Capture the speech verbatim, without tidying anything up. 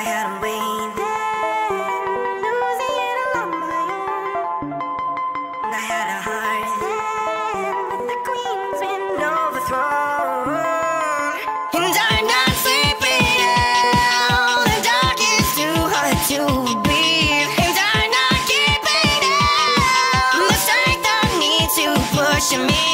had him waiting there, losing it all on my own. And I had a heart then with the queen's been overthrown. And I'm not sleeping now, the dark is too hard to breathe. And I'm not keeping out the strength I need to push me.